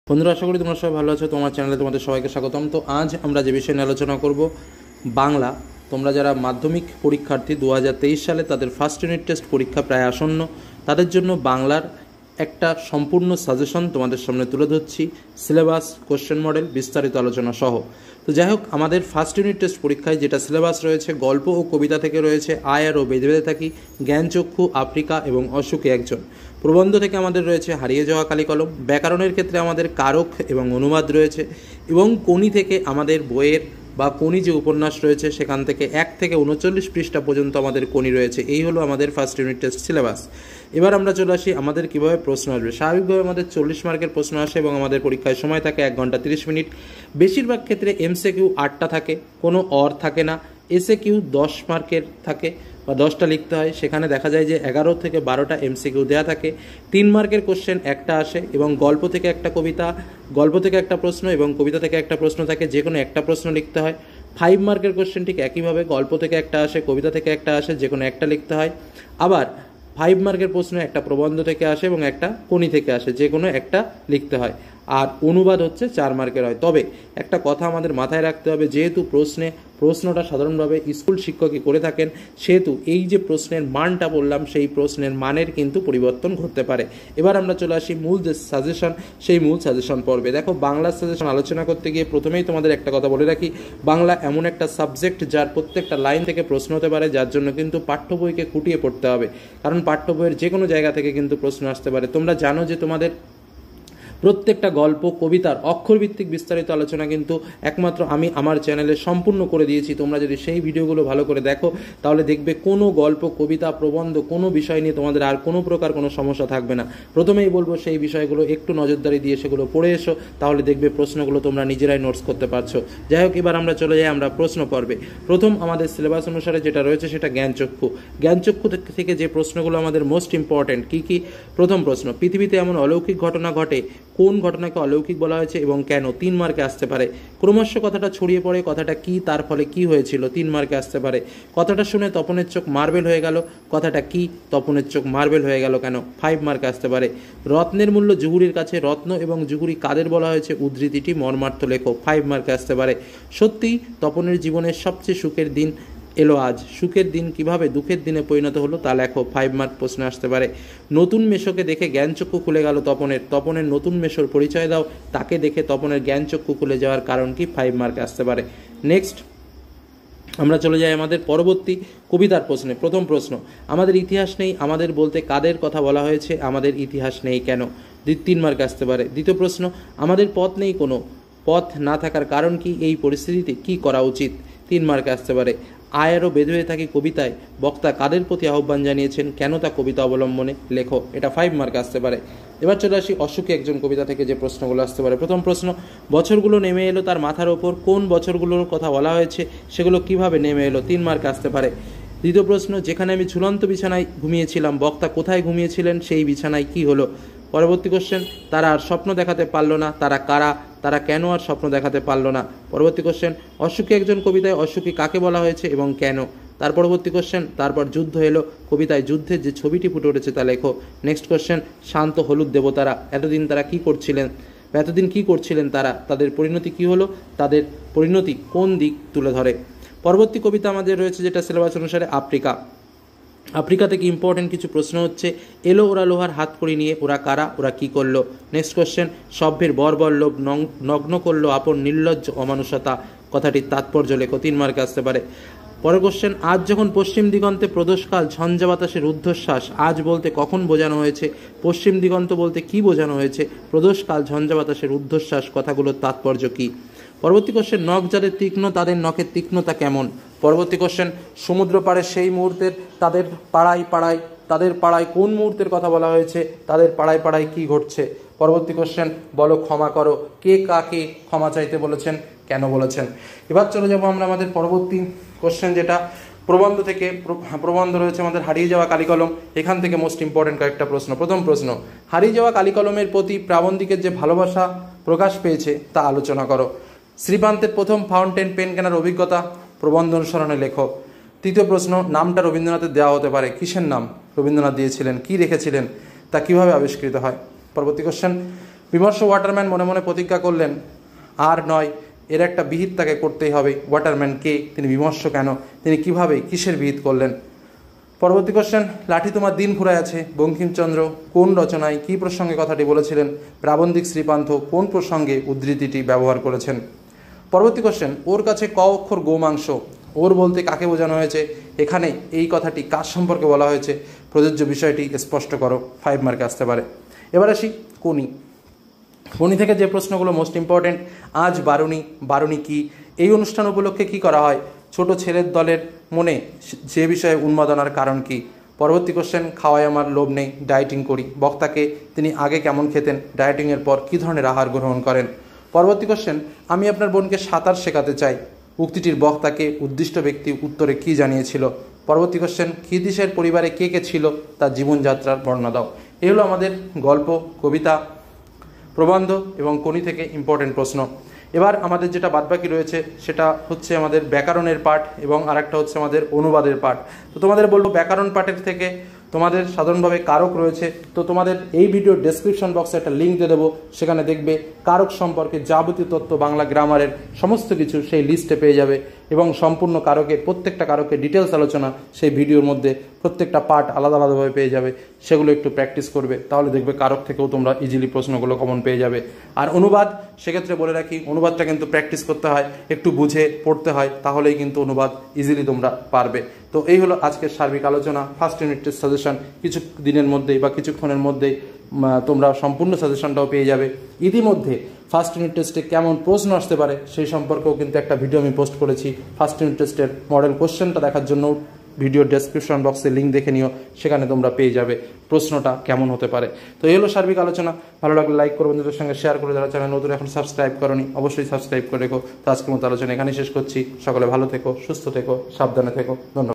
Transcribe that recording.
বন্ধুরা, আশা করি তোমরা সবাই ভালো আছো। তোমার চ্যানেলে তোমাদের সবাইকে স্বাগতম। তো আজ আমরা যে বিষয় নিয়ে আলোচনা করব, বাংলা। তোমরা যারা মাধ্যমিক পরীক্ষার্থী 2023 সালে তাদের ফার্স্ট ইউনিট টেস্ট পরীক্ষা প্রায় আসন্ন, তাদের জন্য বাংলার একটা সম্পূর্ণ সাজেশন তোমাদের সামনে তুলে ধরছি, সিলেবাস, কোশ্চেন মডেল, বিস্তারিত আলোচনা সহ। তো যাই হোক, আমাদের ফার্স্ট ইউনিট টেস্ট পরীক্ষায় যেটা সিলেবাস রয়েছে, গল্প ও কবিতা থেকে রয়েছে আয় আর ও বেঁধে বেঁধে থাকি, জ্ঞানচক্ষু, আফ্রিকা এবং অসুখে একজন। প্রবন্ধ থেকে আমাদের রয়েছে হারিয়ে যাওয়া কালিকলম। ব্যাকরণের ক্ষেত্রে আমাদের কারক এবং অনুবাদ রয়েছে, এবং কোনি থেকে আমাদের বইয়ের বা কোনি যে উপন্যাস রয়েছে সেখান থেকে 1 থেকে 39 পৃষ্ঠা পর্যন্ত আমাদের কোনি রয়েছে। এই হলো আমাদের ফার্স্ট ইউনিট টেস্ট সিলেবাস। এবার আমরা চলে আসি আমাদের কীভাবে প্রশ্ন আসবে। স্বাভাবিকভাবে আমাদের 40 মার্কের প্রশ্ন আসে এবং আমাদের পরীক্ষায় সময় থাকে 1 ঘন্টা 30 মিনিট। বেশিরভাগ ক্ষেত্রে এমসিকিউ 8টা থাকে, কোনো অর থাকে না। এসএকিউ 10 মার্কের থাকে বা 10টা লিখতে হয়। সেখানে দেখা যায় যে 11 থেকে 12টা এমসিকিউ দেওয়া থাকে। 3 মার্কের কোশ্চেন একটা আসে, এবং গল্প থেকে একটা কবিতা, গল্প থেকে একটা প্রশ্ন এবং কবিতা থেকে একটা প্রশ্ন থাকে, যে কোনো একটা প্রশ্ন লিখতে হয়। 5 মার্কের কোশ্চেন ঠিক একইভাবে, গল্প থেকে একটা আসে, কবিতা থেকে একটা আসে, যে কোনো একটা লিখতে হয়। আবার 5 মার্কের প্রশ্ন একটা প্রবন্ধ থেকে আসে এবং একটা কোনি থেকে আসে, যে কোনো একটা লিখতে হয়। আর অনুবাদ হচ্ছে 4 মার্কের হয়। তবে একটা কথা আমাদের মাথায় রাখতে হবে, যেহেতু প্রশ্নটা সাধারণভাবে স্কুল শিক্ষকই করে থাকেন, সেহেতু এই যে প্রশ্নের মানটা বললাম, সেই প্রশ্নের মানের কিন্তু পরিবর্তন ঘটতে পারে। এবার আমরা চলে আসি মূল যে সাজেশন, সেই মূল সাজেশন পর্বে। দেখো, বাংলার সাজেশন আলোচনা করতে গিয়ে প্রথমেই তোমাদের একটা কথা বলে রাখি, বাংলা এমন একটা সাবজেক্ট যার প্রত্যেকটা লাইন থেকে প্রশ্ন হতে পারে, যার জন্য কিন্তু পাঠ্য বইকে খুঁটিয়ে পড়তে হবে, কারণ পাঠ্য বইয়ের যে কোনো জায়গা থেকে কিন্তু প্রশ্ন আসতে পারে। তোমরা জানো যে তোমাদের প্রত্যেকটা গল্প, কবিতার অক্ষরভিত্তিক বিস্তারিত আলোচনা কিন্তু একমাত্র আমি আমার চ্যানেলে সম্পূর্ণ করে দিয়েছি। তোমরা যদি সেই ভিডিওগুলো ভালো করে দেখো, তাহলে দেখবে কোনো গল্প, কবিতা, প্রবন্ধ, কোনো বিষয় নিয়ে তোমাদের আর কোনো প্রকার কোনো সমস্যা থাকবে না। প্রথমেই বলবো, সেই বিষয়গুলো একটু নজরদারি দিয়ে সেগুলো পড়ে এসো, তাহলে দেখবে প্রশ্নগুলো তোমরা নিজেরাই নোটস করতে পারছো। যাই হোক, এবার আমরা চলে যাই আমরা প্রশ্ন পর্বে। প্রথম আমাদের সিলেবাস অনুসারে যেটা রয়েছে সেটা জ্ঞানচক্ষু। জ্ঞানচক্ষু থেকে যে প্রশ্নগুলো আমাদের মোস্ট ইম্পর্টেন্ট, কি প্রথম প্রশ্ন, পৃথিবীতে এমন অলৌকিক ঘটনা ঘটে, কোন ঘটনাকে অলৌকিক বলা হয়েছে এবং কেন? 3 মার্কে আসতে পারে। ক্রমশ কথাটা ছড়িয়ে পড়ে, কথাটা কি, তার ফলে কি হয়েছিল? 3 মার্কে আসতে পারে। কথাটা শুনে তপনের চোখ মার্বেল হয়ে গেল, কথাটা কি, তপনের চোখ মার্বেল হয়ে গেল কেন? 5 মার্কে আসতে পারে। রত্নের মূল্য জুহুরির কাছে, রত্ন এবং জুহুরি কাদের বলা হয়েছে? উদ্ধৃতিটি মর্মার্থ লেখো। 5 মার্কে আসতে পারে। সত্যি তপনের জীবনের সবচেয়ে সুখের দিন এলো আজ, সুখের দিন কিভাবে দুঃখের দিনে পরিণত হলো তা লেখো। 5 মার্ক প্রশ্নে আসতে পারে। নতুন মেশোকে দেখে জ্ঞানচক্ষু খুলে গেল তপনের নতুন মেশোর পরিচয় দাও, তাকে দেখে তপনের জ্ঞানচক্ষু খুলে যাওয়ার কারণ কি? 5 মার্কে আসতে পারে। নেক্সট আমরা চলে যাই আমাদের পরবর্তী কবিতার প্রশ্নে। প্রথম প্রশ্ন, আমাদের ইতিহাস নেই, আমাদের বলতে কাদের কথা বলা হয়েছে? আমাদের ইতিহাস নেই কেন? 3 মার্ক আসতে পারে। দ্বিতীয় প্রশ্ন, আমাদের পথ নেই, কোনো পথ না থাকার কারণ কি? এই পরিস্থিতিতে কি করা উচিত? 3 মার্কে আসতে পারে। আয় আরও বেঁধে হয়ে থাকি কবিতায় বক্তা কাদের প্রতি আহ্বান জানিয়েছেন? কেন তা কবিতা অবলম্বনে লেখো। এটা 5 মার্ক আসতে পারে। এবার চলে আসি অসুখী একজন কবিতা থেকে যে প্রশ্নগুলো আসতে পারে। প্রথম প্রশ্ন, বছরগুলো নেমে এলো তার মাথার ওপর, কোন বছরগুলোর কথা বলা হয়েছে? সেগুলো কিভাবে নেমে এলো? 3 মার্ক আসতে পারে। দ্বিতীয় প্রশ্ন, যেখানে আমি ঝুলন্ত বিছানায় ঘুমিয়েছিলাম, বক্তা কোথায় ঘুমিয়েছিলেন? সেই বিছানায় কি হলো? পরবর্তী কোশ্চেন, তারা আর স্বপ্ন দেখাতে পারল না, তারা কারা? তারা কেন আর স্বপ্ন দেখাতে পারল না? পরবর্তী কোশ্চেন, অসুখী একজন কবিতায় অসুখী কাকে বলা হয়েছে এবং কেন? তার পরবর্তী কোশ্চেন, তারপর যুদ্ধ এলো, কবিতায় যুদ্ধের যে ছবিটি ফুটে উঠেছে তা লেখো। নেক্সট কোশ্চেন, শান্ত হলুদ দেবতারা, এতদিন কি করছিলেন তারা? তাদের পরিণতি কি হলো? তাদের পরিণতি কোন দিক তুলে ধরে? পরবর্তী কবিতা আমাদের রয়েছে যেটা সিলেবাস অনুসারে আফ্রিকা থেকে ইম্পর্টেন্ট কিছু প্রশ্ন হচ্ছে, এলো ওরা লোহার হাত কড়ি নিয়ে, ওরা কারা? ওরা কি করলো? নেক্সট কোশ্চেন, সভ্যের বর্বর লোভ নগ্ন করলো আপন নির্লজ্জ অমানুষতা, কথাটির তাৎপর্য লেখো। 3 মার্কে আসতে পারে। পরের কোশ্চেন, আজ যখন পশ্চিম দিগন্তে প্রদোষকাল, ঝঞ্ঝা বাতাসের ঊর্ধ্বশ্বাস, আজ বলতে কখন বোঝানো হয়েছে? পশ্চিম দিগন্ত বলতে কি বোঝানো হয়েছে? প্রদোষকাল, ঝঞ্ঝা বাতাসের ঊর্ধ্বশ্বাস, কথাগুলোর তাৎপর্য কি? পরবর্তী কোশ্চেন, নখ যাদের তীক্ষ্ণ তাদের নখের তীক্ষ্ণতা কেমন? পরবর্তী কোশ্চেন, সমুদ্র পাড়ে সেই মুহূর্তের তাদের পাড়ায় কোন মুহূর্তের কথা বলা হয়েছে? তাদের পাড়ায় কি ঘটছে? পরবর্তী কোশ্চেন, বলো ক্ষমা করো, কে কাকে ক্ষমা চাইতে বলেছেন, কেন বলেছেন? এবার চলে যাব আমরা আমাদের পরবর্তী কোশ্চেন, যেটা প্রবন্ধ রয়েছে আমাদের হারিয়ে যাওয়া কালিকলম। এখান থেকে মোস্ট ইম্পর্টেন্ট কয়েকটা প্রশ্ন। প্রথম প্রশ্ন, হারিয়ে যাওয়া কালিকলমের প্রতি প্রাবন্ধিকের যে ভালোবাসা প্রকাশ পেয়েছে তা আলোচনা করো। শ্রীকান্তের প্রথম ফাউন্টেন পেন কেনার অভিজ্ঞতা প্রবন্ধ অনুসরণে লেখো। তৃতীয় প্রশ্ন, নামটা রবীন্দ্রনাথের দেওয়া হতে পারে, কিসের নাম রবীন্দ্রনাথ দিয়েছিলেন, কি রেখেছিলেন, তা কিভাবে আবিষ্কৃত হয়? পরবর্তী কোশ্চেন, বিমর্ষ ওয়াটারম্যান মনে মনে প্রতিজ্ঞা করলেন, আর নয়, এর একটা বিহিত তাকে করতেই হবে। ওয়াটারম্যান কে? তিনি বিমর্ষ কেন? তিনি কিভাবে, কিসের বিহিত করলেন? পরবর্তী কোশ্চেন, লাঠি তোমার দিন ফুরায় আছে বঙ্কিমচন্দ্র কোন রচনায় কী প্রসঙ্গে কথাটি বলেছিলেন? প্রাবন্ধিক শ্রীপান্থ কোন প্রসঙ্গে উদ্ধৃতিটি ব্যবহার করেছেন? পরবর্তী কোশ্চেন, ওর কাছে ক অক্ষর গোমাংস, ওর বলতে কাকে বোঝানো হয়েছে? এখানে এই কথাটি কার সম্পর্কে বলা হয়েছে? প্রযোজ্য বিষয়টি স্পষ্ট করো। 5 মার্কে আসতে পারে। এবার আসি কোনি। কোনি থেকে যে প্রশ্নগুলো মোস্ট ইম্পর্টেন্ট, আজ বারুণী, বারুণী কি? এই অনুষ্ঠান উপলক্ষে কি করা হয়? ছোট ছেলের দলের মনে যে বিষয়ে উন্মাদনার কারণ কি? পরবর্তী কোশ্চেন, খাওয়ায় আমার লোভ নেই, ডায়েটিং করি। বক্তাকে তিনি আগে কেমন খেতেন? ডায়েটিংয়ের পর কী ধরনের আহার গ্রহণ করেন? পরবর্তী কোশ্চেন, আমি আপনার বোনকে সাঁতার শেখাতে চাই। উক্তিটির বক্তাকে উদ্দিষ্ট ব্যক্তি উত্তরে কি জানিয়েছিল? পরবর্তী কোশ্চেন, খিদিশের পরিবারে কে কে ছিল? তার জীবনযাত্রার বর্ণনা দাও। এই হলো আমাদের গল্প, কবিতা, প্রবন্ধ এবং কোনি থেকে ইম্পর্টেন্ট প্রশ্ন। এবার আমাদের যেটা বাদবাকি রয়েছে সেটা হচ্ছে আমাদের ব্যাকরণের পাঠ এবং আরেকটা হচ্ছে আমাদের অনুবাদের পাঠ। তো তোমাদের বলবো, ব্যাকরণ পাঠের থেকে তোমাদের সাধারণভাবে কারক রয়েছে। তো তোমাদের এই ভিডিওর ডেসক্রিপশন বক্সে একটা লিঙ্ক দিয়ে দেবো, সেখানে দেখবে কারক সম্পর্কে যাবতীয় তথ্য, বাংলা গ্রামারের সমস্ত কিছু সেই লিস্টে পেয়ে যাবে এবং সম্পূর্ণ কারকের প্রত্যেকটা কারকের ডিটেলস আলোচনা সেই ভিডিওর মধ্যে প্রত্যেকটা পার্ট আলাদা আলাদাভাবে পেয়ে যাবে। সেগুলো একটু প্র্যাকটিস করবে, তাহলে দেখবে কারক থেকেও তোমরা ইজিলি প্রশ্নগুলো কমন পেয়ে যাবে। আর অনুবাদ, সেক্ষেত্রে বলে রাখি, অনুবাদটা কিন্তু প্র্যাকটিস করতে হয়, একটু বুঝে পড়তে হয়, তাহলেই কিন্তু অনুবাদ ইজিলি তোমরা পারবে। তো এই হলো আজকের সার্বিক আলোচনা, ফার্স্ট ইউনিটের সাজেশন। কিছু দিনের মধ্যেই বা কিছুক্ষণের মধ্যেই তোমরা সম্পূর্ণ সাজেশনটাও পেয়ে যাবে। ইতিমধ্যে ফার্স্ট ইউনিট টেস্টে কেমন প্রশ্ন আসতে পারে সেই সম্পর্কেও কিন্তু একটা ভিডিও আমি পোস্ট করেছি। ফার্স্ট ইউনিট টেস্টের মডেল কোশ্চেনটা দেখার জন্য ভিডিওর ডেসক্রিপশন বক্সে লিঙ্ক দেখে নিও, সেখানে তোমরা পেয়ে যাবে প্রশ্নটা কেমন হতে পারে। তো এই হলো সার্বিক আলোচনা। ভালো লাগলে লাইক করো, বন্ধুদের সঙ্গে শেয়ার করে, যারা চ্যানেল নতুন এখন সাবস্ক্রাইব করোনি অবশ্যই সাবস্ক্রাইব করে রেখো। তো আজকের মতো আলোচনা এখানেই শেষ করছি। সকলে ভালো থেকো, সুস্থ থেকো, সাবধানে থেকো। ধন্যবাদ।